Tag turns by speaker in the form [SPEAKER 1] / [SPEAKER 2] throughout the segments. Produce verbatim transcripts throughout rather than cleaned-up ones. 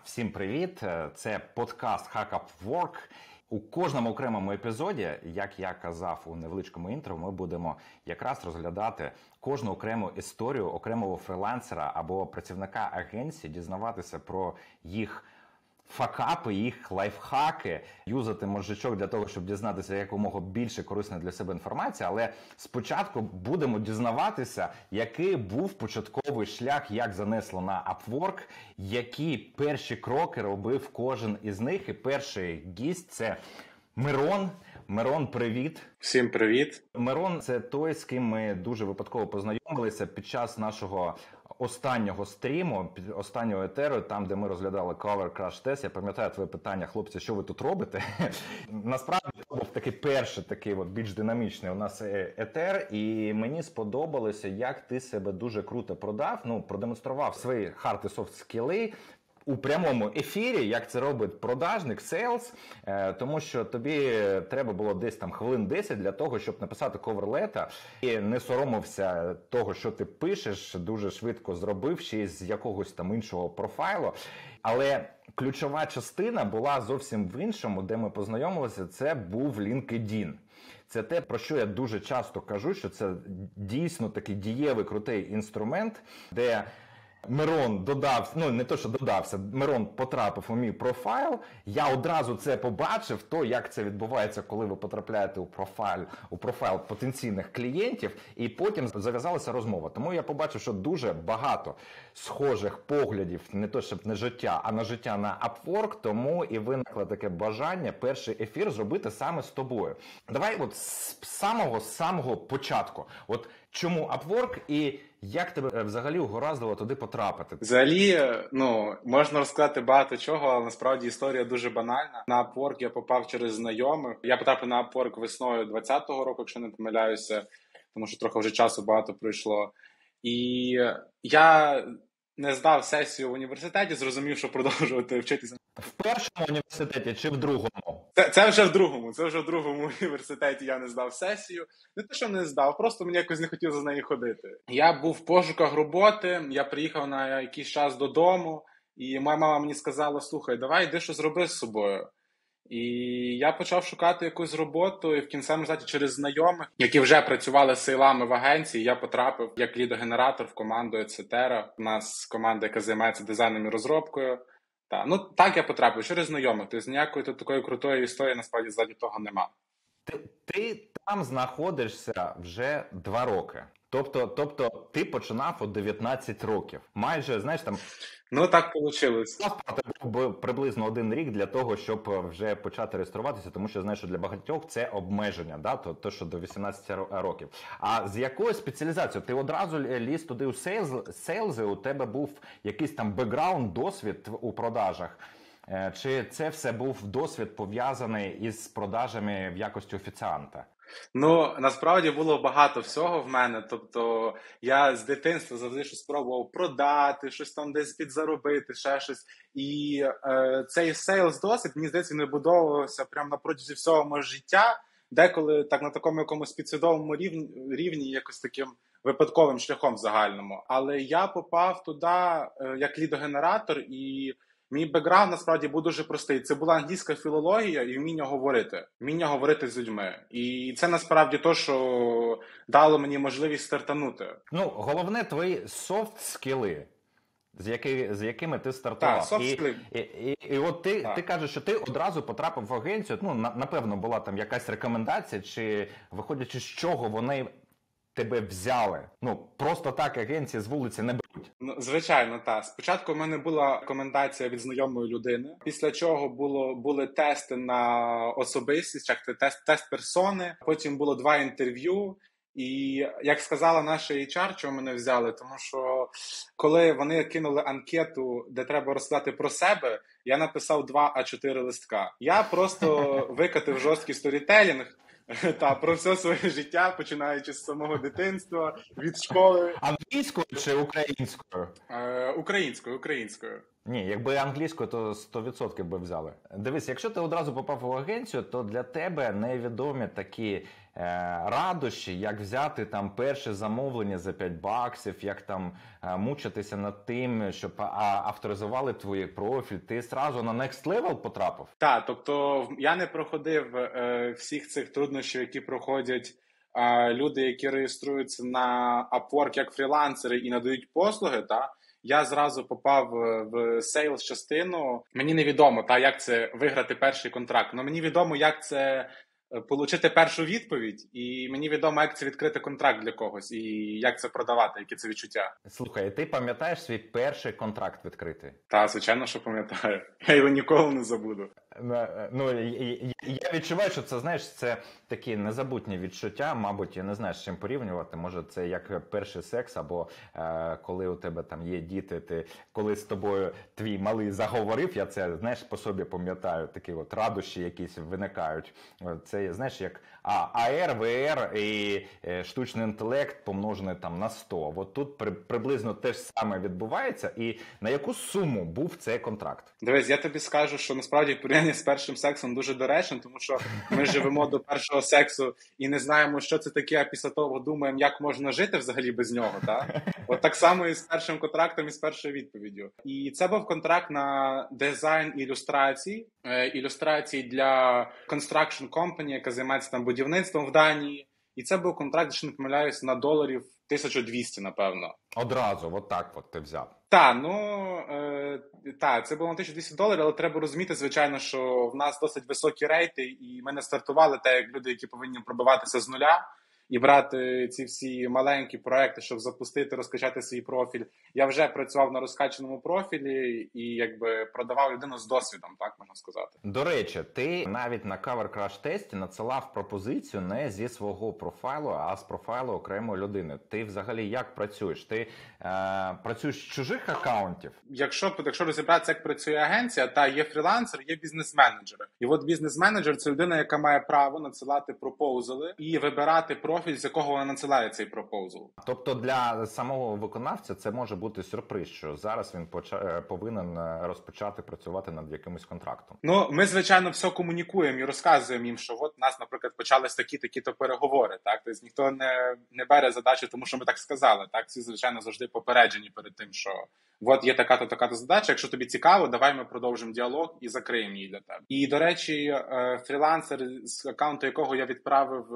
[SPEAKER 1] Всім привіт! Це подкаст Hack Up Work. У кожному окремому епізоді, як я казав у невеличкому інтро, ми будемо якраз розглядати кожну окрему історію окремого фрилансера або працівника агенції, дізнаватися про їх факапи, їх лайфхаки, юзати мозжечок для того, щоб дізнатися якомога більше корисної для себе інформації. Але спочатку будемо дізнаватися, який був початковий шлях, як занесло на Upwork, які перші кроки робив кожен із них. І перший гість – це Мирон. Мирон, привіт.
[SPEAKER 2] Всім привіт.
[SPEAKER 1] Мирон – це той, з ким ми дуже випадково познайомилися під час нашого останнього стріму, останнього етеру, там, де ми розглядали Cover Crash Test. Я пам'ятаю твоє питання, хлопці, що ви тут робите? Насправді, це був такий перший, такий от, більш динамічний у нас етер, і мені сподобалося, як ти себе дуже круто продав, ну, продемонстрував свої hard і soft скіли у прямому ефірі, як це робить продажник, сейлс, тому що тобі треба було десь там хвилин десять для того, щоб написати коверлета, і не соромився того, що ти пишеш, дуже швидко зробив, ще й з якогось там іншого профайлу. Але ключова частина була зовсім в іншому, де ми познайомилися, це був LinkedIn. Це те, про що я дуже часто кажу, що це дійсно такий дієвий, крутий інструмент, де Мирон додав, ну не то, що додався, Мирон потрапив у мій профайл, я одразу це побачив, то як це відбувається, коли ви потрапляєте у профайл, у профайл потенційних клієнтів, і потім зав'язалася розмова. Тому я побачив, що дуже багато схожих поглядів, не то, щоб не життя, а на життя на Upwork, тому і виникло таке бажання перший ефір зробити саме з тобою. Давай от з самого, з самого початку. От чому Upwork і як тебе взагалі угораздило туди потрапити?
[SPEAKER 2] Взагалі, ну, можна розказати багато чого, але насправді історія дуже банальна. На Upwork я попав через знайомих. Я потрапив на Upwork весною двадцятого року, якщо не помиляюся, тому що трохи вже часу багато пройшло. І я не здав сесію в університеті, зрозумів, що продовжувати вчитися.
[SPEAKER 1] В першому університеті чи в другому?
[SPEAKER 2] Це, це вже в другому. Це вже в другому університеті я не здав сесію. Не те, що не здав, просто мені якось не хотілося за неї ходити. Я був в пошуках роботи, я приїхав на якийсь час додому, і моя мама мені сказала, слухай, давай йди що зроби з собою. І я почав шукати якусь роботу, і в кінцевому результаті через знайомих, які вже працювали з сейлами в агенції, я потрапив як лідогенератор в команду Ецетера. У нас команда, яка займається дизайном і розробкою. Так, ну так я потрапив через знайомих. Тобто ніякої тут такої крутої історії насправді ззаді того нема.
[SPEAKER 1] Ти, ти там знаходишся вже два роки. Тобто, тобто ти починав у дев'ятнадцять років. Майже, знаєш, там...
[SPEAKER 2] Ну, так вийшло.
[SPEAKER 1] Був приблизно один рік для того, щоб вже почати реєструватися, тому що, знаєш, що для багатьох це обмеження, да? то, то, що до вісімнадцяти років. А з якою спеціалізацією? Ти одразу ліз туди у сейлз, сейлзи, у тебе був якийсь там бекграунд, досвід у продажах? Чи це все був досвід пов'язаний із продажами в якості офіціанта?
[SPEAKER 2] Ну, насправді було багато всього в мене, тобто я з дитинства завжди щось спробував продати, щось там десь підзаробити, ще щось. І е, цей сейлс досвід, мені здається, не будувався прямо на протязі всього мого життя, деколи так на такому якомусь підсвідомому рівні, рівні якось таким випадковим шляхом загальному. Але я попав туди е, як лідогенератор, і мій бекграунд, насправді, був дуже простий. Це була англійська філологія і вміння говорити. Вміння говорити з людьми. І це, насправді, то, що дало мені можливість стартанути.
[SPEAKER 1] Ну, головне, твої софт-скіли, з, які, з якими ти стартував.
[SPEAKER 2] Так, софт-скіли.
[SPEAKER 1] І, і, і, і от ти, ти кажеш, що ти одразу потрапив в агенцію. Ну, на, напевно, була там якась рекомендація, чи виходячи з чого вони тебе взяли? Ну, просто так агенції з вулиці не беруть.
[SPEAKER 2] Ну, звичайно, так. Спочатку в мене була рекомендація від знайомої людини, після чого було, були тести на особистість, як тест, тест персони, потім було два інтерв'ю. І, як сказала наша ейч ар, чого мене взяли, тому що коли вони кинули анкету, де треба розказати про себе, я написав два а чотири листка. Я просто викатив жорсткий сторітелінг, та про все своє життя, починаючи з самого дитинства, від школи.
[SPEAKER 1] Англійською чи українською?
[SPEAKER 2] Е, українською, українською.
[SPEAKER 1] Ні, якби англійською, то сто відсотків би взяли. Дивись, якщо ти одразу попав у агенцію, то для тебе невідомі такі радощі, як взяти там перше замовлення за п'ять баксів, як там мучитися над тим, щоб авторизували твій профіль, ти зразу на next level потрапив?
[SPEAKER 2] Так, тобто я не проходив е, всіх цих труднощів, які проходять е, люди, які реєструються на Upwork як фрілансери і надають послуги, та я зразу попав в сейлс-частину. Мені невідомо, та, як це виграти перший контракт, але мені відомо, як це отримати першу відповідь, і мені відомо, як це відкрити контракт для когось, і як це продавати, які це відчуття.
[SPEAKER 1] Слухай, ти пам'ятаєш свій перший контракт відкритий?
[SPEAKER 2] Так, звичайно, що пам'ятаю. Я його ніколи не забуду.
[SPEAKER 1] Ну, я відчуваю, що це, знаєш, це такі незабутні відчуття, мабуть, я не знаю, з чим порівнювати. Може, це як перший секс, або е, коли у тебе там є діти, ти, коли з тобою твій малий заговорив, я це, знаєш, по собі пам'ятаю, такі от радощі якісь виникають. Це, знаєш, як А Р, В Р і е, штучний інтелект помножений там на сто. От тут при, приблизно те ж саме відбувається. І на яку суму був цей контракт?
[SPEAKER 2] Дивись, я тобі скажу, що насправді порівняння з першим сексом дуже доречно, тому що ми живемо до першого сексу і не знаємо, що це таке, а після того думаємо, як можна жити взагалі без нього. Так? От так само і з першим контрактом, і з першою відповіддю. І це був контракт на дизайн ілюстрацій, ілюстрацій для construction company, яка займається там будівництвом в Данії. І це був контракт, якщо не помиляюсь, на доларів тисяча двісті, напевно.
[SPEAKER 1] Одразу, от так от ти взяв.
[SPEAKER 2] Так, ну, е, та, це було на тисяча двісті доларів, але треба розуміти, звичайно, що в нас досить високі рейти, і ми не стартували так, як люди, які повинні пробиватися з нуля і брати ці всі маленькі проекти, щоб запустити, розкачати свій профіль. Я вже працював на розкачаному профілі і якби продавав людину з досвідом, так можна сказати.
[SPEAKER 1] До речі, ти навіть на Cover Crash тесті надсилав пропозицію не зі свого профайлу, а з профайлу окремої людини. Ти взагалі як працюєш? Ти е, працюєш з чужих акаунтів?
[SPEAKER 2] Якщо, якщо розібратися, як працює агенція, та є фрілансер, є бізнес-менеджери. І от бізнес-менеджер – це людина, яка має право надсилати пропозали і вибирати профіль, з якого вона надсилає цей пропозал.
[SPEAKER 1] Тобто для самого виконавця це може бути сюрприз, що зараз він поча... повинен розпочати працювати над якимось контрактом.
[SPEAKER 2] Ну, ми, звичайно, все комунікуємо і розказуємо їм, що от у нас, наприклад, почались такі-такі-то переговори, так? Тобто ніхто не, не бере задачу, тому що ми так сказали, так? Всі, звичайно, завжди попереджені перед тим, що от є така-то, така-то задача, якщо тобі цікаво, давай ми продовжимо діалог і закриємо її для тебе. І, до речі, фрілансер, з аккаунту якого я відправив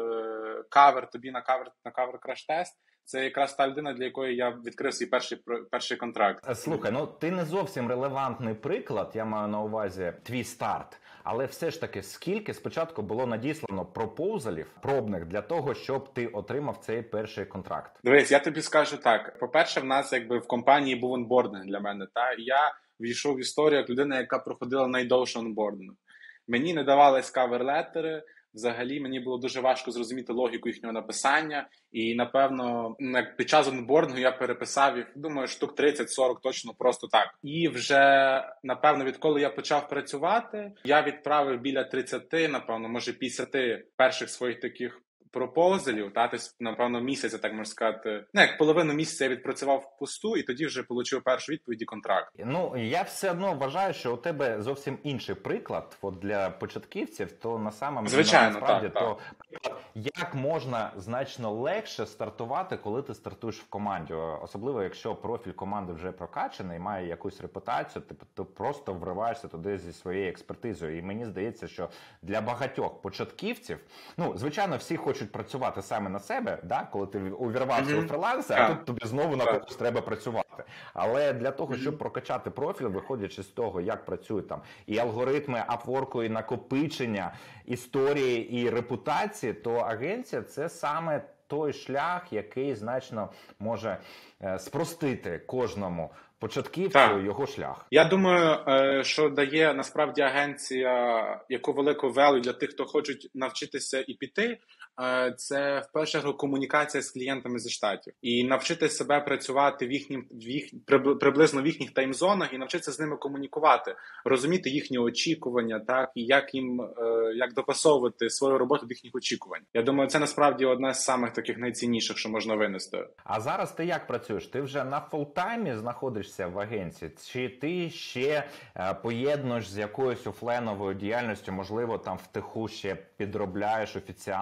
[SPEAKER 2] кавер тобі на кавер, на кавер Crash Test, це якраз та людина, для якої я відкрив свій перший, перший контракт.
[SPEAKER 1] Слухай, ну ти не зовсім релевантний приклад, я маю на увазі твій старт. Але все ж таки, скільки спочатку було надіслано пропозалів пробних для того, щоб ти отримав цей перший контракт?
[SPEAKER 2] Дивись, я тобі скажу так. По-перше, в нас якби в компанії був онбординг для мене. Та? І я війшов в історію як людина, яка проходила найдовший онбординг. Мені не давались кавер-леттери. Взагалі, мені було дуже важко зрозуміти логіку їхнього написання. І, напевно, під час онбордингу я переписав їх, думаю, штук тридцять-сорок точно просто так. І вже, напевно, відколи я почав працювати, я відправив біля тридцяти, напевно, може п'ятдесят перших своїх таких пропозалів, та, тобто, напевно, місяця, так можна сказати. Ну, як половину місяця я відпрацював в посту, і тоді вже отримав першу відповідь і контракт.
[SPEAKER 1] Ну, я все одно вважаю, що у тебе зовсім інший приклад. От для початківців, то на самому
[SPEAKER 2] Звичайно,
[SPEAKER 1] насправді,
[SPEAKER 2] так,
[SPEAKER 1] то так. Як можна значно легше стартувати, коли ти стартуєш в команді? Особливо, якщо профіль команди вже прокачаний, має якусь репутацію, ти, ти просто вриваєшся туди зі своєю експертизою. І мені здається, що для багатьох початківців, ну, звичайно, всі хочуть працювати саме на себе, да, коли ти увірвався mm-hmm. у фриланси, а тут тобі знову на когось треба працювати. Але для того, mm-hmm. щоб прокачати профіль, виходячи з того, як працюють там і алгоритми Upwork, і накопичення історії і репутації, то агенція – це саме той шлях, який значно може е, спростити кожному початківцю так. його шлях.
[SPEAKER 2] Я думаю, що дає насправді агенція яку велику value для тих, хто хочуть навчитися і піти, це в першу чергу комунікація з клієнтами зі Штатів. І навчити себе працювати в їхнім, в їх, приблизно в їхніх таймзонах і навчитися з ними комунікувати, розуміти їхні очікування, так, і як їм, як допасовувати свою роботу до їхніх очікувань. Я думаю, це насправді одне з самих таких найцінніших, що можна винести.
[SPEAKER 1] А зараз ти як працюєш? Ти вже на фултаймі знаходишся в агенції? Чи ти ще е, поєднуєш з якоюсь офлайновою діяльністю, можливо, там втиху ще підробляєш офіціантом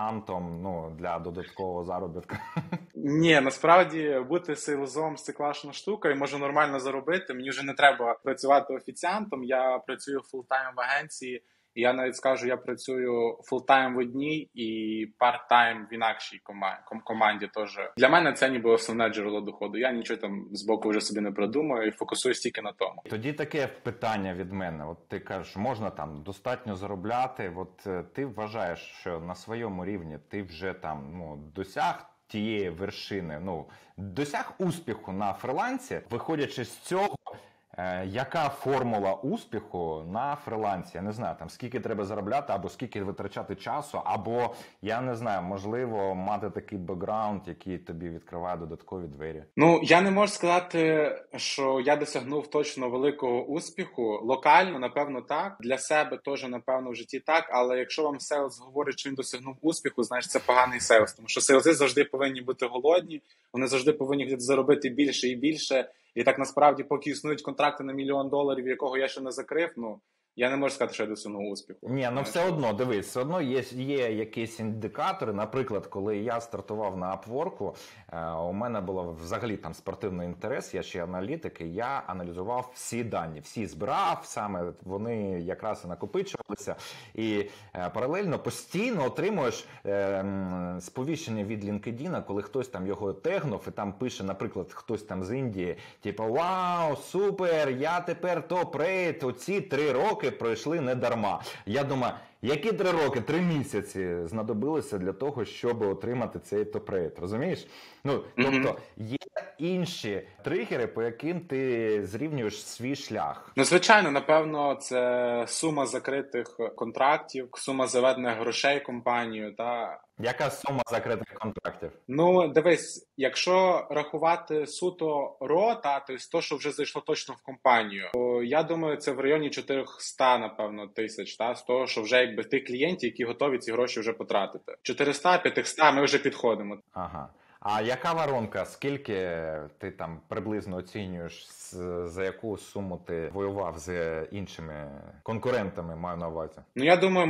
[SPEAKER 1] сейлзом, ну, для додаткового заробітку?
[SPEAKER 2] Ні, насправді бути сейлзом – це класна штука і можу нормально заробити. Мені вже не треба працювати офіціантом, я працюю фултайм в агенції. І я навіть скажу, я працюю фултайм в одній і парт-тайм в інакшій команді теж. Для мене це ніби основне джерело доходу. Я нічого там з боку вже собі не придумаю і фокусуюсь тільки на тому.
[SPEAKER 1] Тоді таке питання від мене. От ти кажеш, можна там достатньо заробляти. От ти вважаєш, що на своєму рівні ти вже там, ну, досяг тієї вершини, ну, досяг успіху на фрилансі, виходячи з цього, Е, яка формула успіху на фрилансі? Я не знаю, там скільки треба заробляти, або скільки витрачати часу, або, я не знаю, можливо, мати такий бекграунд, який тобі відкриває додаткові двері.
[SPEAKER 2] Ну, я не можу сказати, що я досягнув точно великого успіху. Локально, напевно, так. Для себе теж, напевно, в житті так. Але якщо вам сейлс говорить, що він досягнув успіху, значить це поганий сейлс. Тому що сейлзи завжди повинні бути голодні, вони завжди повинні заробити більше і більше. І так, насправді, поки існують контракти на мільйон доларів, якого я ще не закрив, ну, я не можу сказати, що я досягнув успіху.
[SPEAKER 1] Ні, ну все одно, дивись, все одно є, є якісь індикатори. Наприклад, коли я стартував на Upwork, е, у мене було взагалі там спортивний інтерес, я ще аналітик, і я аналізував всі дані, всі збирав, саме вони якраз і накопичувалися. І е, паралельно постійно отримуєш е, сповіщення від LinkedIn, коли хтось там його тегнув, і там пише, наприклад, хтось там з Індії, типу, вау, супер, я тепер топ-рейт, оці три роки пройшли не дарма. Я думаю, які три роки, три місяці знадобилися для того, щоб отримати цей топ-рейт, розумієш? Ну, тобто, є інші тригери, по яким ти зрівнюєш свій шлях.
[SPEAKER 2] Ну, звичайно, напевно, це сума закритих контрактів, сума заведених грошей компанію, та...
[SPEAKER 1] Яка сума закритих контрактів?
[SPEAKER 2] Ну, дивись, якщо рахувати суто ро, та, тобто то, що вже зайшло точно в компанію, то я думаю, це в районі чотириста, напевно, тисяч, та, з того, що вже якби тих клієнтів, які готові ці гроші вже потратити. чотириста п'ятсот ми вже підходимо.
[SPEAKER 1] Ага. А яка воронка? Скільки ти там приблизно оцінюєш, за яку суму ти воював з іншими конкурентами, маю на увазі?
[SPEAKER 2] Ну, я думаю,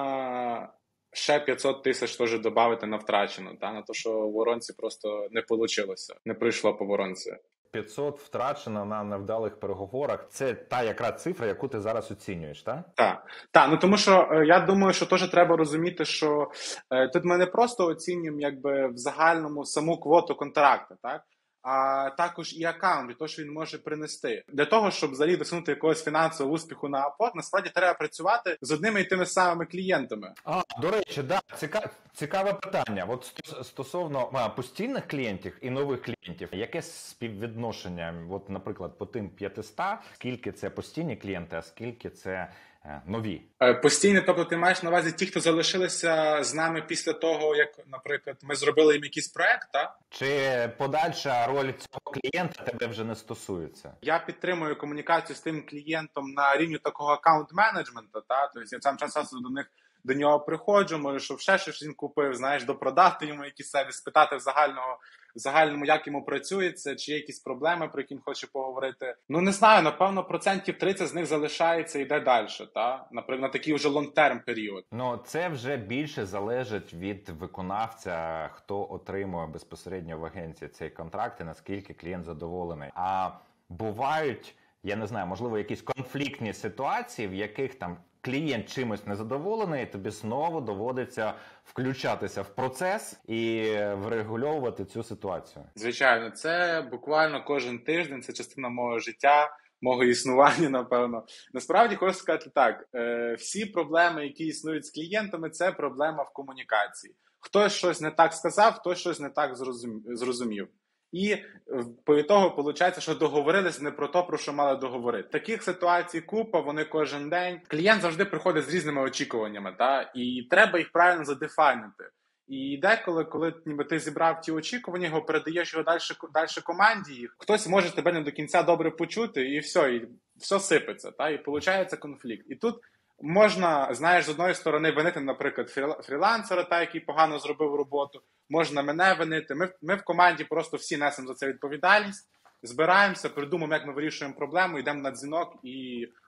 [SPEAKER 2] можна ще п'ятсот тисяч теж додати на втрачену, та, на те, що в воронці просто не вийшло, не прийшло по воронці.
[SPEAKER 1] п'ятсот втрачено на невдалих переговорах. Це та якраз цифра, яку ти зараз оцінюєш, так?
[SPEAKER 2] Так. Так, ну тому що е, я думаю, що теж треба розуміти, що е, тут ми не просто оцінюємо якби в загальному саму квоту контракту, так? А також і аккаунт, і те, що він може принести. Для того, щоб взагалі досягнути якогось фінансового успіху на Upwork, насправді треба працювати з одними і тими самими клієнтами.
[SPEAKER 1] А, до речі, да, цікаве, цікаве питання. От стосовно а, постійних клієнтів і нових клієнтів, яке співвідношення, от, наприклад, по тим п'ятистам, скільки це постійні клієнти, а скільки це нові?
[SPEAKER 2] Постійно, тобто ти маєш на увазі ті, хто залишилися з нами після того, як, наприклад, ми зробили їм якийсь проект, так?
[SPEAKER 1] Чи подальша роль цього клієнта тебе вже не стосується?
[SPEAKER 2] Я підтримую комунікацію з тим клієнтом на рівні такого аккаунт-менеджменту, так? Тобто я сам часом до них до нього приходжу, може, щоб ще щось він купив, знаєш, допродати йому якісь сервіс, спитати в загального, в загальному, як йому працюється, чи є якісь проблеми, про які він хоче поговорити. Ну, не знаю, напевно, процентів тридцять з них залишається і йде далі, та? Наприклад, на такий вже лонг-терм період.
[SPEAKER 1] Ну, це вже більше залежить від виконавця, хто отримує безпосередньо в агенції цей контракт і наскільки клієнт задоволений. А бувають, я не знаю, можливо, якісь конфліктні ситуації, в яких там клієнт чимось незадоволений, тобі знову доводиться включатися в процес і врегульовувати цю ситуацію.
[SPEAKER 2] Звичайно, це буквально кожен тиждень, це частина мого життя, мого існування, напевно. Насправді, хочу сказати так, всі проблеми, які існують з клієнтами, це проблема в комунікації. Хтось щось не так сказав, хтось щось не так зрозумів. І по ітогу виходить, що договорились не про те, про що мали договорити. Таких ситуацій купа, вони кожен день. Клієнт завжди приходить з різними очікуваннями, та? І треба їх правильно задефайнити. І деколи, коли ніби ти зібрав ті очікування, його передаєш його далі, далі команді, їх, хтось може тебе не до кінця добре почути, і все, і все сипеться, та? І виходить конфлікт. І тут можна, знаєш, з одної сторони винити, наприклад, фрілансера, та, який погано зробив роботу, можна мене винити. Ми, ми в команді просто всі несемо за це відповідальність, збираємося, придумаємо, як ми вирішуємо проблему, йдемо на дзвінок і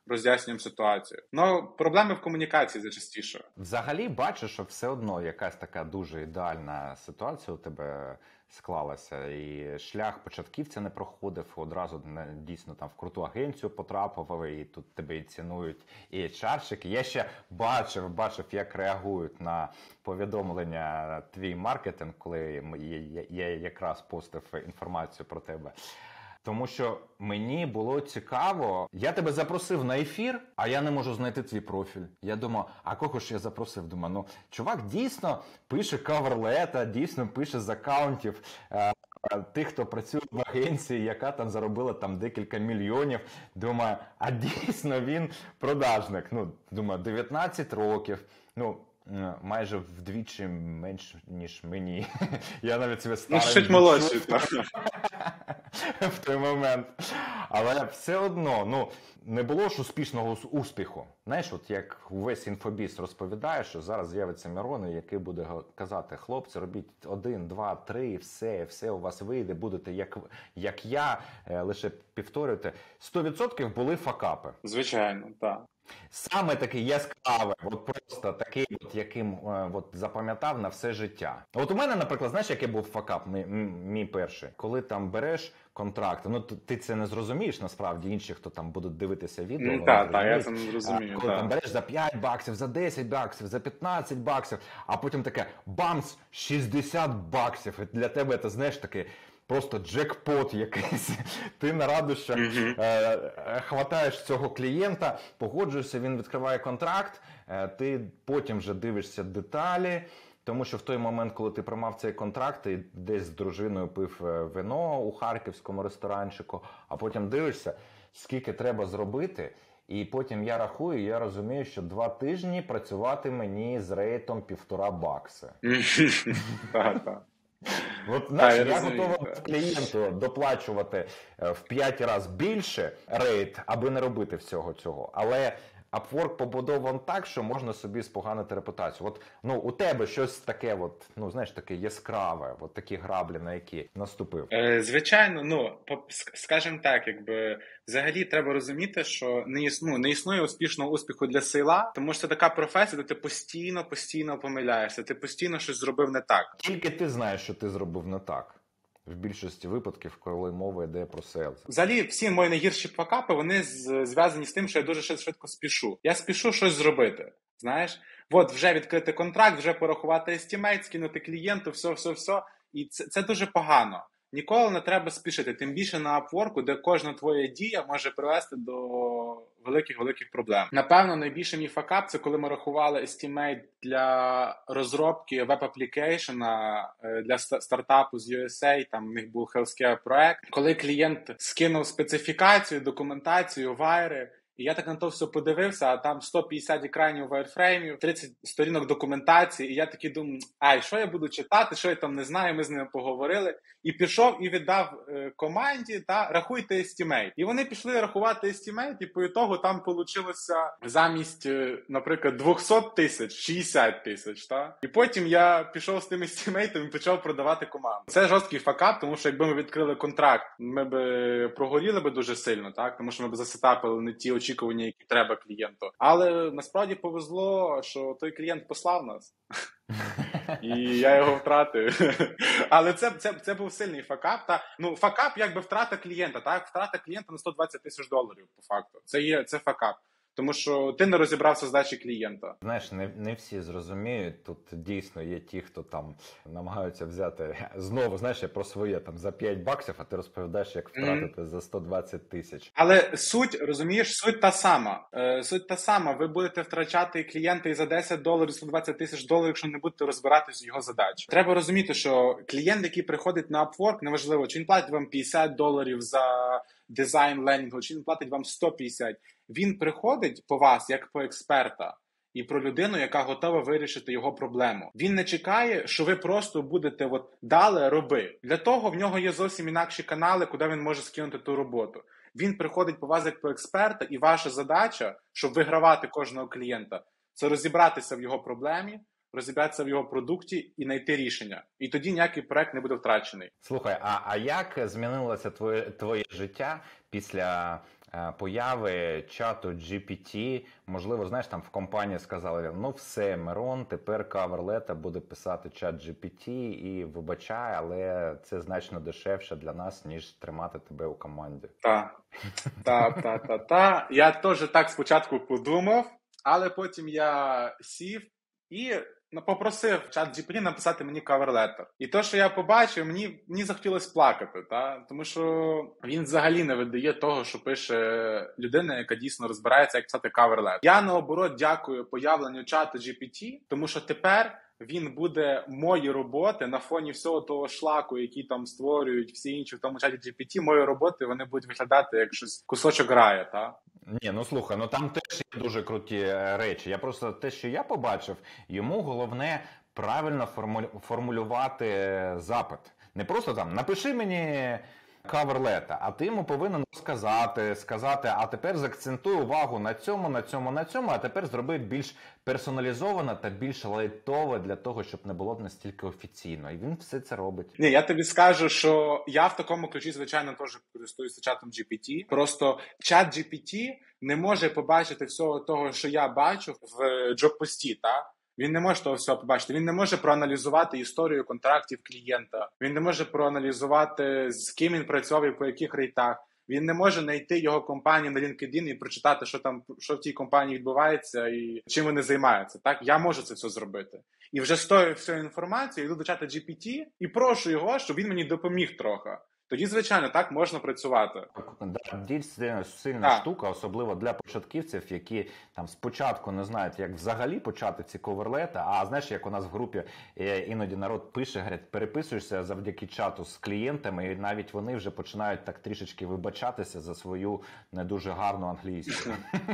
[SPEAKER 2] роз'яснюємо ситуацію. Ну, проблеми в комунікації зачастіше.
[SPEAKER 1] Взагалі бачиш, що все одно якась така дуже ідеальна ситуація у тебе склалася, і шлях початківця не проходив, одразу дійсно там в круту агенцію потрапив, і тут тебе і цінують, і ейч ар-щики. Я ще бачив, бачив, як реагують на повідомлення твій маркетинг, коли я якраз постив інформацію про тебе. Тому що мені було цікаво, я тебе запросив на ефір, а я не можу знайти твій профіль. Я думав, а кого ж я запросив? Думаю, ну, чувак дійсно пише каверлета, дійсно пише з акаунтів е, тих, хто працює в агенції, яка там заробила там декілька мільйонів. Думаю, а дійсно він продажник. Ну, думаю, дев'ятнадцять років, ну, майже вдвічі менш, ніж мені. Я навіть себе старим.
[SPEAKER 2] Ну, чуть молодший, так.
[SPEAKER 1] В той момент. Але все одно, ну, не було ж успішного успіху. Знаєш, от як увесь інфобіз розповідає, що зараз з'явиться Мирон, який буде казати, хлопці, робіть один, два, три, все, все у вас вийде, будете як, як я, лише повторюйте. сто відсотків були факапи.
[SPEAKER 2] Звичайно, так.
[SPEAKER 1] Саме такий яскравий, от просто такий, от, яким от, запам'ятав на все життя. От у мене, наприклад, знаєш, який був факап, мій, мій перший? Коли там береш контракт, ну ти це не зрозумієш, насправді, інші, хто там будуть дивитися відео.
[SPEAKER 2] Mm, так, так, я це не розумію.
[SPEAKER 1] Коли
[SPEAKER 2] та.
[SPEAKER 1] там береш за п'ять баксів, за десять баксів, за п'ятнадцять баксів, а потім таке бамс, шістдесят баксів. І для тебе це, знаєш, таке просто джекпот якийсь. Ти на радощах mm-hmm. е, хватаєш цього клієнта, погоджуєшся, він відкриває контракт, е, ти потім вже дивишся деталі, тому що в той момент, коли ти приймав цей контракт, ти десь з дружиною пив вино у харківському ресторанчику, а потім дивишся, скільки треба зробити, і потім я рахую, я розумію, що два тижні працювати мені з рейтом півтора бакси.
[SPEAKER 2] Так, так.
[SPEAKER 1] От, знаєш, я готовий клієнту доплачувати в п'ять разів більше рейт, аби не робити всього цього. Але Upwork побудований так, що можна собі споганити репутацію. От, ну, у тебе щось таке, от, ну, знаєш, таке яскраве, от такі граблі, на які наступив.
[SPEAKER 2] Е, звичайно, ну, скажімо так, якби, взагалі треба розуміти, що не існує, не існує успішного успіху для сейла, тому що це така професія, де ти постійно, постійно помиляєшся, ти постійно щось зробив не так.
[SPEAKER 1] Тільки ти знаєш, що ти зробив не так. В більшості випадків, коли мова йде про сейлс.
[SPEAKER 2] Взагалі, всі мої найгірші факапи, вони зв'язані з тим, що я дуже швидко спішу. Я спішу щось зробити, знаєш. От вже відкрити контракт, вже порахувати естімейт, скинути клієнту, все-все-все. І це, це дуже погано. Ніколи не треба спішити, тим більше на Upwork, де кожна твоя дія може привести до великих-великих проблем. Напевно, найбільший мій факап – це коли ми рахували estimate для розробки веб-аплікейшена для стартапу з ю ес ей, там у них був healthcare проект. Коли клієнт скинув специфікацію, документацію, вайри, і я так на то все подивився, а там сто п'ятдесят екранів вайрфреймів, тридцять сторінок документації, і я такий думаю, ай, що я буду читати, що я там не знаю, ми з ними поговорили. І пішов і віддав е, команді, та рахуйте estimate. І вони пішли рахувати estimate, і по ітогу там вийшло замість, е, наприклад, двісті тисяч, шістдесят тисяч. Та? І потім я пішов з тим estimate і почав продавати команду. Це жорсткий факап, тому що якби ми відкрили контракт, ми б прогоріли б дуже сильно, так? Тому що ми б засетапили не ті очікування, які треба клієнту. Але насправді повезло, що той клієнт послав нас. І я його втратив. Але це, це, це був сильний факап. Та, ну, факап якби втрата клієнта. Так? Втрата клієнта на сто двадцять тисяч доларів, по факту. Це є це факап. Тому що ти не розібрався з здачі клієнта.
[SPEAKER 1] Знаєш, не, не всі зрозуміють. Тут дійсно є ті, хто там намагаються взяти знову, знаєш, я про своє там за п'ять баксів, а ти розповідаєш, як втратити mm. за сто двадцять тисяч.
[SPEAKER 2] Але суть, розумієш, суть та сама. Е, суть та сама. Ви будете втрачати клієнта і за десять доларів, сто двадцять тисяч доларів, якщо не будете розбиратися з його задачі. Треба розуміти, що клієнт, який приходить на Upwork, неважливо, чи він платить вам п'ятдесят доларів за дизайн ленінгу, чи він платить вам сто п'ятдесят. Він приходить по вас, як по експерта, і про людину, яка готова вирішити його проблему. Він не чекає, що ви просто будете от дали, роби. Для того в нього є зовсім інакші канали, куди він може скинути ту роботу. Він приходить по вас як по експерта, і ваша задача, щоб вигравати кожного клієнта, це розібратися в його проблемі, розібратися в його продукті і знайти рішення. І тоді ніякий проект не буде втрачений.
[SPEAKER 1] Слухай, а, а як змінилося твоє, твоє життя після е, появи чату джі пі ті, можливо, знаєш, там в компанії сказали, ну все, Мирон, тепер каверлета буде писати чат джі пі ті і вибачай, але це значно дешевше для нас, ніж тримати тебе у команді.
[SPEAKER 2] Так, так, так, так, так. Я теж так спочатку подумав, але потім я сів і попросив чат джі пі ті написати мені каверлетер. І те, що я побачив, мені, мені захотілося плакати, та? Тому що він взагалі не видає того, що пише людина, яка дійсно розбирається, як писати каверлетер. Я, наоборот, дякую появленню чату джі пі ті, тому що тепер він буде мої роботи на фоні всього того шлаку, який там створюють всі інші в тому чаті джі пі ті, мої роботи, вони будуть виглядати як щось кусочок раю, та?
[SPEAKER 1] Ні, ну слухай, ну там теж є дуже круті речі. Я просто те, що я побачив, йому головне правильно формулю- формулювати запит. Не просто там напиши мені каверлета, а ти йому повинен сказати, сказати, а тепер заакцентуй увагу на цьому, на цьому, на цьому, а тепер зроби більш персоналізовано та більш лайтове для того, щоб не було настільки офіційно. І він все це робить.
[SPEAKER 2] Ні, я тобі скажу, що я в такому ключі, звичайно, теж користуюся чатом джі пі ті. Просто чат джі пі ті не може побачити всього того, що я бачу в джоб-пості, та? Він не може того всього побачити. Він не може проаналізувати історію контрактів клієнта. Він не може проаналізувати, з ким він працював і по яких рейтах. Він не може знайти його компанію на LinkedIn і прочитати, що там, що в тій компанії відбувається і чим вони займаються. Так, я можу це все зробити. І вже з тою всією інформацією йду до чата джі пі ті і прошу його, щоб він мені допоміг трохи. Тоді, звичайно, так можна працювати.
[SPEAKER 1] Да, дійсно сильна
[SPEAKER 2] Так.
[SPEAKER 1] штука, особливо для початківців, які там спочатку не знають, як взагалі почати ці коверлети. А знаєш, як у нас в групі е, іноді народ пише, говорить, переписуєшся завдяки чату з клієнтами, і навіть вони вже починають так трішечки вибачатися за свою не дуже гарну англійську.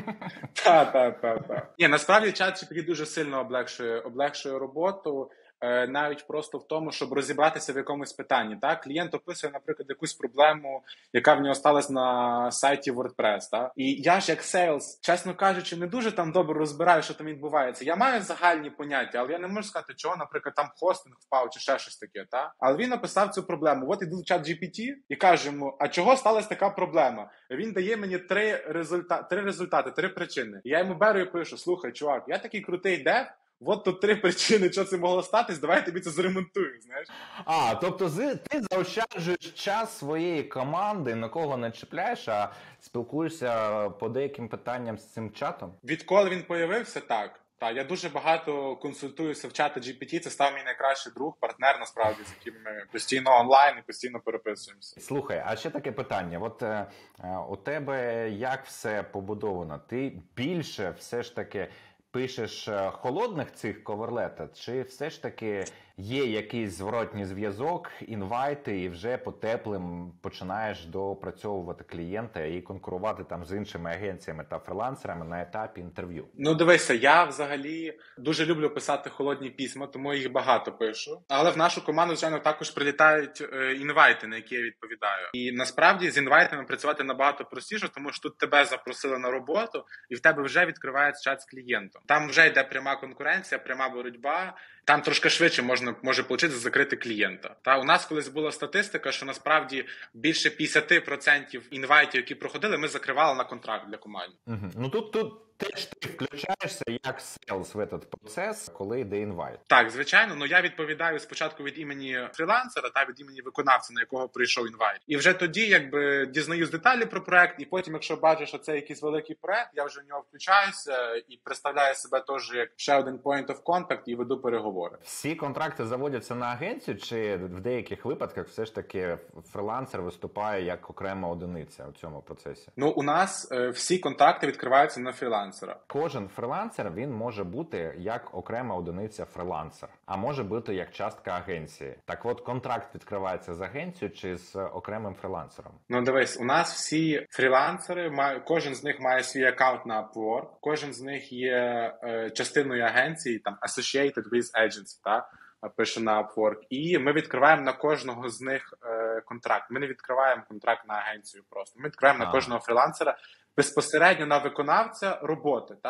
[SPEAKER 2] Так, так, так, так. Ні, насправді чат джі пі ті дуже сильно облегшує, облегшує роботу. Навіть просто в тому, щоб розібратися в якомусь питанні. Так? Клієнт описує, наприклад, якусь проблему, яка в нього сталася на сайті WordPress. Так? І я ж як сейлс, чесно кажучи, не дуже там добре розбираю, що там відбувається. Я маю загальні поняття, але я не можу сказати, чого, наприклад, там хостинг впав чи ще щось таке. Так? Але він описав цю проблему. От іду в чат джі пі ті і кажу йому, а чого сталася така проблема? Він дає мені три, результа... три результати, три причини. І я йому беру і пишу, слухай, чувак, я такий крутий дев, от тут три причини, що це могло статись, давай я тобі це зремонтую, знаєш.
[SPEAKER 1] А, тобто ти заощаджуєш час своєї команди, нікого не чіпляєш, а спілкуєшся по деяким питанням з цим чатом?
[SPEAKER 2] Відколи він появився, так. Так, я дуже багато консультуюся в чаті джі пі ті, це став мій найкращий друг, партнер, насправді, з яким ми постійно онлайн і постійно переписуємося.
[SPEAKER 1] Слухай, а ще таке питання. От е, у тебе як все побудовано? Ти більше все ж таки пишеш холодних цих коверлетів, чи все ж таки є якийсь зворотній зв'язок, інвайти, і вже по теплим починаєш допрацьовувати клієнта і конкурувати там з іншими агенціями та фрилансерами на етапі інтерв'ю?
[SPEAKER 2] Ну, дивися, я взагалі дуже люблю писати холодні письма, тому я їх багато пишу. Але в нашу команду, звичайно, також прилітають е, інвайти, на які я відповідаю. І насправді з інвайтами працювати набагато простіше, тому що тут тебе запросили на роботу, і в тебе вже відкривається чат з клієнтом. Там вже йде пряма конкуренція, пряма боротьба. Там трошки швидше можна може вийти закрити клієнта. Та у нас колись була статистика, що насправді більше п'ятдесят відсотків інвайтів, які проходили, ми закривали на контракт для команди.
[SPEAKER 1] Угу. Ну тут тут теж ти включаєшся як селс в этот процес, коли йде інвайт.
[SPEAKER 2] Так, звичайно, але я відповідаю спочатку від імені фрілансера та від імені виконавця, на якого прийшов інвайт. І вже тоді, якби дізнаюсь деталі про проект, і потім, якщо бачу, що це якийсь великий проект, я вже в нього включаюся і представляю себе теж як ще один point of contact і веду переговори.
[SPEAKER 1] Всі контракти заводяться на агенцію, чи в деяких випадках все ж таки фрилансер виступає як окрема одиниця у цьому процесі?
[SPEAKER 2] Ну, у нас е, всі контракти відкриваються на фрілансера.
[SPEAKER 1] Кожен фрилансер, він може бути як окрема одиниця фрилансер, а може бути як частка агенції. Так от, контракт відкривається з агенцією чи з окремим фрилансером?
[SPEAKER 2] Ну, дивись, у нас всі фрілансери, має, кожен з них має свій аккаунт на Upwork, кожен з них є е, частиною агенції, там, associated with agency, так? Пише на Upwork. І ми відкриваємо на кожного з них е, контракт. Ми не відкриваємо контракт на агенцію просто. Ми відкриваємо а. на кожного фрілансера безпосередньо на виконавця роботи. Та?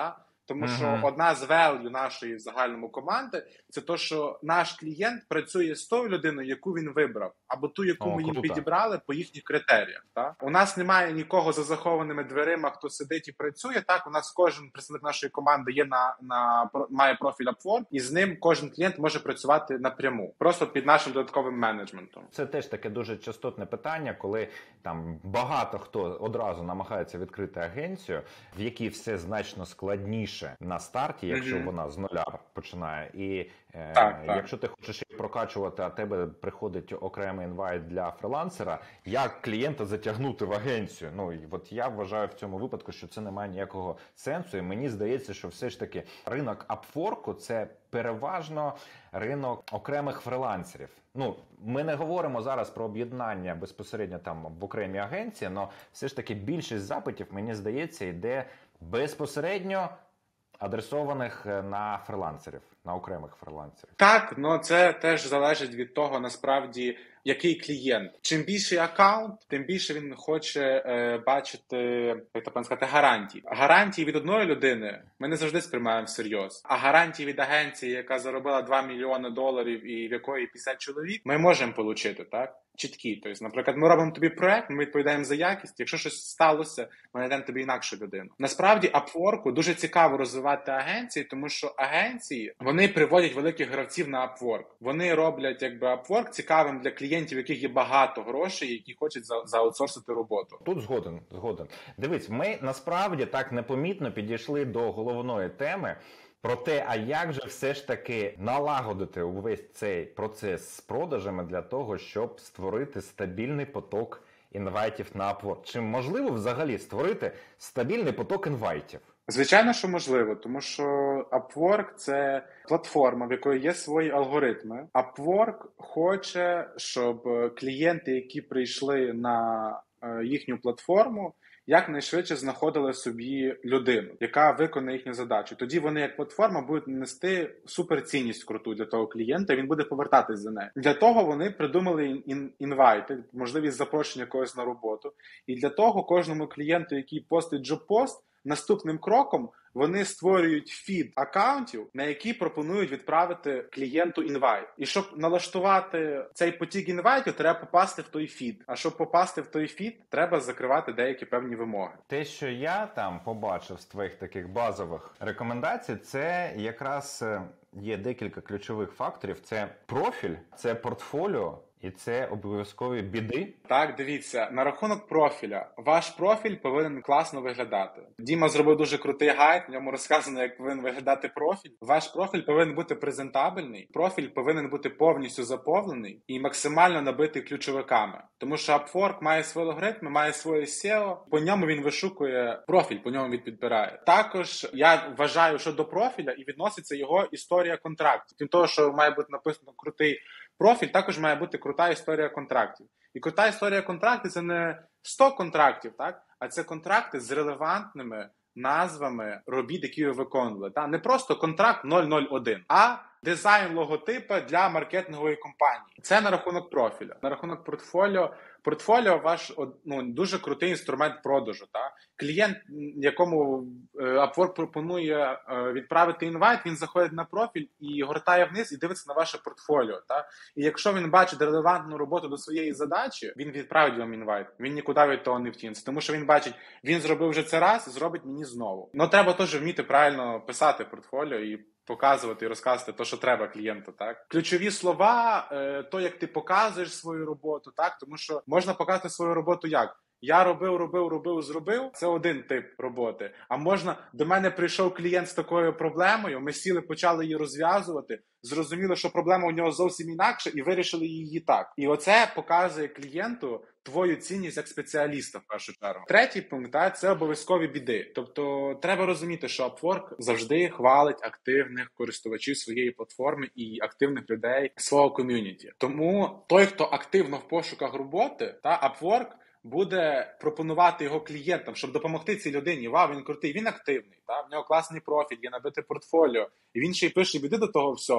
[SPEAKER 2] Тому
[SPEAKER 1] Мгм.
[SPEAKER 2] що одна з value нашої в загальному команди – це те, що наш клієнт працює з тою людиною, яку він вибрав, або ту, яку
[SPEAKER 1] О,
[SPEAKER 2] ми їм
[SPEAKER 1] круто.
[SPEAKER 2] підібрали по їхніх критеріях. Так? У нас немає нікого за захованими дверима, хто сидить і працює. Так, у нас кожен представник нашої команди є на, на має профіль Upwork, і з ним кожен клієнт може працювати напряму, просто під нашим додатковим менеджментом.
[SPEAKER 1] Це теж таке дуже частотне питання, коли там багато хто одразу намагається відкрити агенцію, в якій все значно складніше на старті, якщо
[SPEAKER 2] Мгм.
[SPEAKER 1] вона з нуля починає. І е,
[SPEAKER 2] Так, так.
[SPEAKER 1] якщо ти хочеш її прокачувати, а тебе приходить окремий інвайт для фрилансера, як клієнта затягнути в агенцію? Ну, і от я вважаю в цьому випадку, що це не має ніякого сенсу. І мені здається, що все ж таки ринок Upwork – це переважно ринок окремих фрилансерів. Ну, ми не говоримо зараз про об'єднання безпосередньо там в окремій агенції, але все ж таки більшість запитів, мені здається, йде безпосередньо адресованих на фрилансерів, на окремих фрилансерів.
[SPEAKER 2] Так, ну це теж залежить від того, насправді, який клієнт. Чим більший аккаунт, тим більше він хоче е, бачити, як то сказати, гарантії. Гарантії від одної людини ми не завжди сприймаємо всерйоз. А гарантії від агенції, яка заробила два мільйони доларів і в якої п'ятдесят чоловік, ми можемо отримати, так? Чіткі. Тобто, наприклад, ми робимо тобі проект, ми відповідаємо за якість. Якщо щось сталося, ми знайдемо тобі інакшу людину. Насправді, Upwork дуже цікаво розвивати агенції, тому що агенції, вони приводять великих гравців на Upwork. Вони роблять, якби, Upwork цікавим для клієнтів, у яких є багато грошей, які хочуть за, зааутсорсити роботу.
[SPEAKER 1] Тут згоден, згоден. Дивись, ми насправді так непомітно підійшли до головної теми про те, а як же все ж таки налагодити увесь цей процес з продажами для того, щоб створити стабільний поток інвайтів на Upwork. Чи можливо взагалі створити стабільний поток інвайтів?
[SPEAKER 2] Звичайно, що можливо, тому що Upwork – це платформа, в якої є свої алгоритми. Upwork хоче, щоб клієнти, які прийшли на їхню платформу, якнайшвидше знаходили собі людину, яка виконує їхню задачу. Тоді вони, як платформа, будуть нести суперцінність круту для того клієнта, він буде повертатись за нею. Для того вони придумали ін- інвайти, можливість запрошення когось на роботу. І для того кожному клієнту, який постить джоб-пост, наступним кроком вони створюють фід акаунтів, на які пропонують відправити клієнту інвайт. І щоб налаштувати цей потік інвайтів, треба попасти в той фід. А щоб попасти в той фід, треба закривати деякі певні вимоги.
[SPEAKER 1] Те, що я там побачив з твоїх таких базових рекомендацій, це якраз є декілька ключових факторів. Це профіль, це портфоліо, і це обов'язкові біди.
[SPEAKER 2] Так, дивіться, на рахунок профіля. Ваш профіль повинен класно виглядати. Діма зробив дуже крутий гайд, в ньому розказано, як повинен виглядати профіль. Ваш профіль повинен бути презентабельний, профіль повинен бути повністю заповнений і максимально набитий ключовиками. Тому що Upwork має свої алгоритми, має своє сео, по ньому він вишукує профіль, по ньому він підбирає. Також я вважаю, що до профіля і відноситься його історія контрактів. Крім того, що має бути написано крутий профіль, також має бути крута історія контрактів. І крута історія контрактів – це не сто контрактів, так? А це контракти з релевантними назвами робіт, які ви виконували. Так? Не просто контракт нуль нуль один, а дизайн логотипа для маркетингової компанії. Це на рахунок профіля. На рахунок портфоліо. Портфоліо ваш ну, дуже крутий інструмент продажу. Так? Клієнт, якому Upwork пропонує відправити інвайт, він заходить на профіль і гортає вниз і дивиться на ваше портфоліо. Так? І якщо він бачить релевантну роботу до своєї задачі, він відправить вам інвайт. Він нікуди від того не втінеться. Тому що він бачить, він зробив вже це раз, зробить мені знову. Ну треба теж вміти правильно писати портфоліо і показувати і розказувати те, що треба клієнту, так? Ключові слова, то, як ти показуєш свою роботу, так? Тому що можна показати свою роботу як? Я робив, робив, робив, зробив. Це один тип роботи. А можна, до мене прийшов клієнт з такою проблемою, ми сіли, почали її розв'язувати, зрозуміли, що проблема у нього зовсім інакша і вирішили її так. І оце показує клієнту твою цінність як спеціаліста, в першу чергу. Третій пункт – це обов'язкові біди. Тобто треба розуміти, що Upwork завжди хвалить активних користувачів своєї платформи і активних людей свого ком'юніті. Тому той, хто активно в пошуках роботи, та Upwork буде пропонувати його клієнтам, щоб допомогти цій людині. Вау, він крутий, він активний, та? В нього класний профіль, є набите портфоліо, і він ще й пише біди до того всього.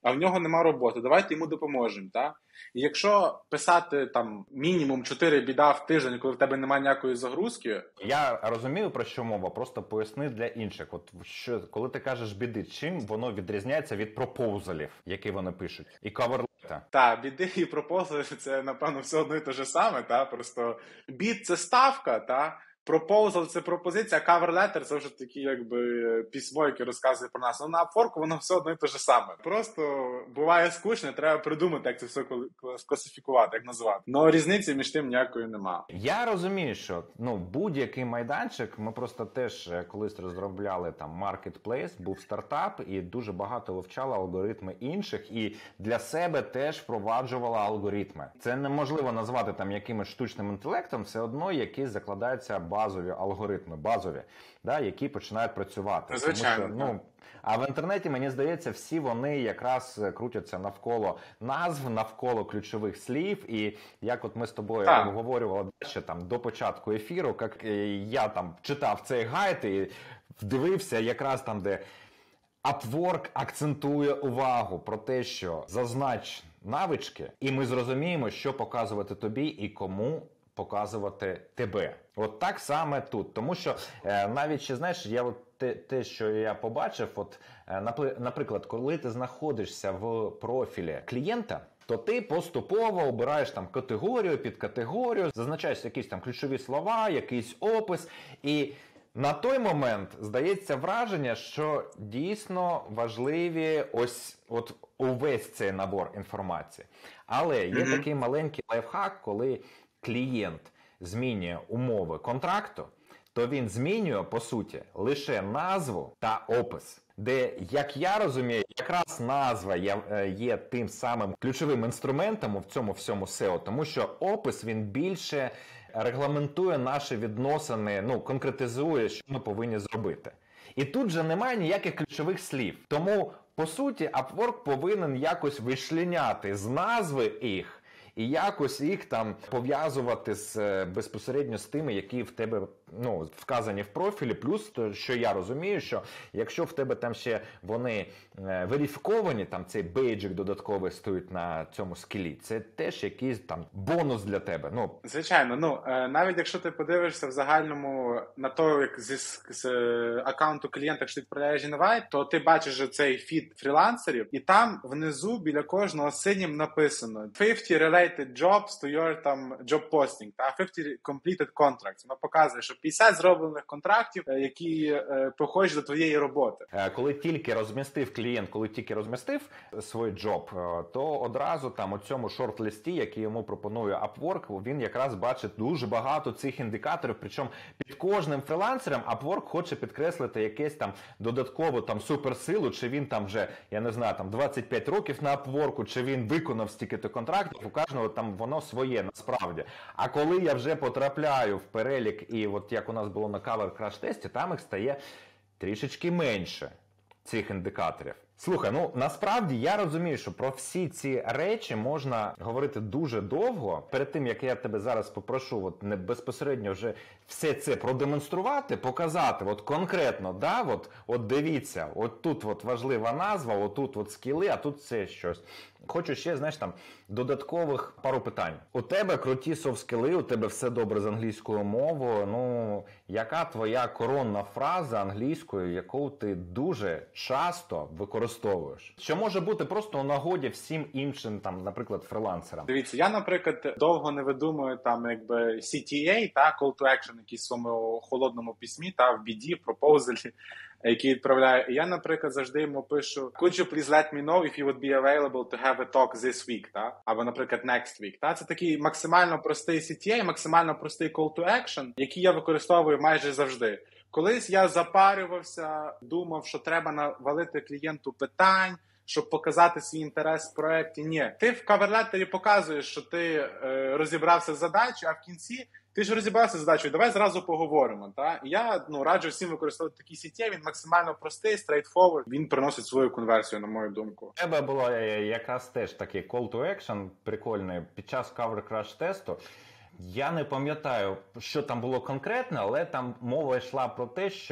[SPEAKER 2] а в нього нема роботи, давайте йому допоможемо. Та? І якщо писати там мінімум чотири біда в тиждень, коли в тебе немає ніякої загрузки.
[SPEAKER 1] Я розумію, про що мова, просто поясни для інших. От що, коли ти кажеш біди, чим воно відрізняється від пропозалів, які вони пишуть, і каверлета?
[SPEAKER 2] Та, біди і пропозали – це, напевно, все одно і те ж саме, та? Просто бід – це ставка, та? Пропозал – це пропозиція, а cover-letter – це вже такі, якби, письмо, яке розказує про нас. Ну, на Upwork воно все одно і те ж саме. Просто буває скучно, треба придумати, як це все класифікувати, як назвати. Но різниці між тим ніякої нема.
[SPEAKER 1] Я розумію, що ну, будь-який майданчик, ми просто теж колись розробляли там Marketplace, був стартап, і дуже багато вивчали алгоритми інших, і для себе теж впроваджували алгоритми. Це неможливо назвати там якимось штучним інтелектом, все одно якісь закладаються базові алгоритми, базові, да, які починають працювати.
[SPEAKER 2] Звичайно.
[SPEAKER 1] Тому що, ну, а в інтернеті, мені здається, всі вони якраз крутяться навколо назв, навколо ключових слів. І як от ми з тобою так. обговорювали ще там до початку ефіру, як я там читав цей гайд і дивився якраз там, де Upwork акцентує увагу про те, що зазнач навички, і ми зрозуміємо, що показувати тобі і кому показувати тебе. От так саме тут. Тому що е, навіть ще, знаєш, я от те, те, що я побачив, от, е, наприклад, коли ти знаходишся в профілі клієнта, то ти поступово обираєш там категорію, підкатегорію, зазначаєш якісь там ключові слова, якийсь опис, і на той момент здається враження, що дійсно важливі ось от увесь цей набор інформації. Але є mm-hmm. такий маленький лайфхак, коли клієнт змінює умови контракту, то він змінює, по суті, лише назву та опис. Де, як я розумію, якраз назва є, є тим самим ключовим інструментом в цьому всьому сео, тому що опис, він більше регламентує наші відносини, ну, конкретизує, що ми повинні зробити. І тут же немає ніяких ключових слів. Тому, по суті, Upwork повинен якось вишліняти з назви їх, і якось їх там пов'язувати з, безпосередньо з тими, які в тебе, ну, вказані в профілі. Плюс, то, що я розумію, що якщо в тебе там ще вони е, верифіковані, там цей бейджик додатковий стоїть на цьому скілі, це теж якийсь там бонус для тебе. Ну,
[SPEAKER 2] звичайно, ну, е, навіть якщо ти подивишся в загальному на то, як зі з, з аккаунту клієнта, якщо ти відправляєш інвайт, то ти бачиш же цей фід фрілансерів, і там внизу біля кожного синім написано п'ятдесят related jobs to your там job posting, та п'ятдесят completed contracts. Воно показує, що п'ятдесят зроблених контрактів, які е, похожі до твоєї роботи.
[SPEAKER 1] Коли тільки розмістив клієнт, коли тільки розмістив свій джоб, то одразу там у цьому шорт-листі, який йому пропонує Upwork, він якраз бачить дуже багато цих індикаторів, причому під кожним фрілансером Upwork хоче підкреслити якесь там додаткову там суперсилу, чи він там вже, я не знаю, там двадцять п'ять років на Upwork, чи він виконав стільки-то контрактів, у кожного там воно своє насправді. А коли я вже потрапляю в перелік, і от як у нас було на Cover Crash Test, там їх стає трішечки менше, цих індикаторів. Слухай, ну насправді я розумію, що про всі ці речі можна говорити дуже довго. Перед тим, як я тебе зараз попрошу от не безпосередньо вже все це продемонструвати, показати от конкретно, да, от, от дивіться, от тут от важлива назва, от тут от скіли, а тут це щось. Хочу ще, знаєш, там, додаткових пару питань. У тебе круті софт-скіли, у тебе все добре з англійською мовою. Ну, яка твоя коронна фраза англійською, яку ти дуже часто використовуєш? Що може бути просто у нагоді всім іншим, там, наприклад, фрилансерам?
[SPEAKER 2] Дивіться, я, наприклад, довго не видумую там, якби, сі ті ей, та, call to action, якийсь в своєму холодному письмі, та, в бі ді, пропозалі, який відправляю. І я, наприклад, завжди йому пишу «Could you please let me know if you would be available to have a talk this week?» та? Або, наприклад, «Next week». Та? Це такий максимально простий сі ті ей, максимально простий call to action, який я використовую майже завжди. Колись я запарювався, думав, що треба навалити клієнту питань, щоб показати свій інтерес в проєкті. Ні. Ти в каверлетері показуєш, що ти е, розібрався з задачею, а в кінці ти ж розібрався з задачею, давай зразу поговоримо. Та? І я ну, раджу всім використовувати такі сі ті ей, він максимально простий, straightforward, він приносить свою конверсію, на мою думку.
[SPEAKER 1] У тебе було якраз теж такий call to action прикольний під час Cover Crash тесту. Я не пам'ятаю, що там було конкретно, але там мова йшла про те, що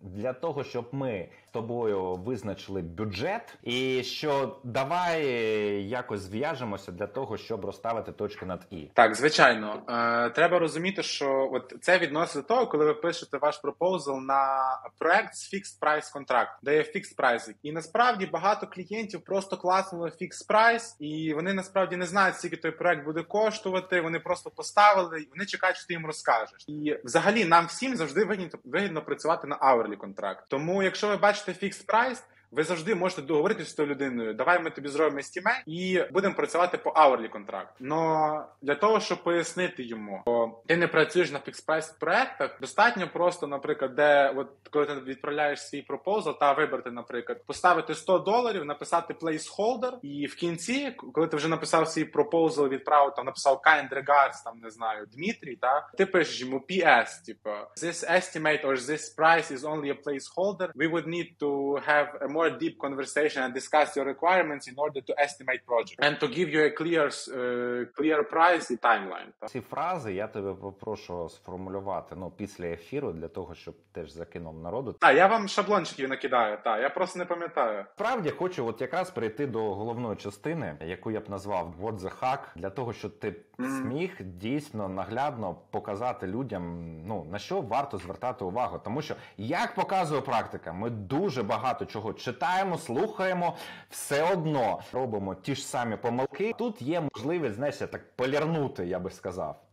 [SPEAKER 1] для того, щоб ми з тобою визначили бюджет, і що давай якось зв'яжемося для того, щоб розставити точки над «і».
[SPEAKER 2] Так, звичайно. Е, треба розуміти, що от це відноситься до того, коли ви пишете ваш пропозал на проект з fixed price контракт, де є fixed price. І насправді багато клієнтів просто класнули fixed price, і вони насправді не знають, скільки той проект буде коштувати, вони просто поставили, і вони чекають, що ти їм розкажеш. І взагалі нам всім завжди вигідно, вигідно працювати на hourly контракт. Тому якщо ви бачите fixed price, ви завжди можете договоритися з тою людиною, давай ми тобі зробимо естімейт і будемо працювати по hourly контракт. Но для того, щоб пояснити йому, бо ти не працюєш на фікс-прайс проектах, достатньо просто, наприклад, де от коли ти відправляєш свій пропозал та вибрати, наприклад, поставити сто доларів, написати placeholder, і в кінці, коли ти вже написав свій пропозал, відправив, там написав kind regards, там не знаю, Дмитрій, та ти пишеш йому пі ес, типу, this estimate or this price is only a placeholder. We would need to have a more deep conversation and discuss your requirements in order to estimate project and to give you a clear uh, clear price і timeline.
[SPEAKER 1] Ці фрази я тебе попрошу сформулювати, ну, після ефіру, для того, щоб теж закинув народу.
[SPEAKER 2] Так, я вам шаблончиків накидаю, так, я просто не пам'ятаю.
[SPEAKER 1] Справді хочу от якраз перейти до головної частини, яку я б назвав What the Hack, для того, щоб ти mm. зміг дійсно наглядно показати людям, ну, на що варто звертати увагу. Тому що, як показує практика, ми дуже багато чого читаємо, слухаємо, все одно робимо ті ж самі помилки. Тут є можливість, знаєш, так полірнути, я би сказав.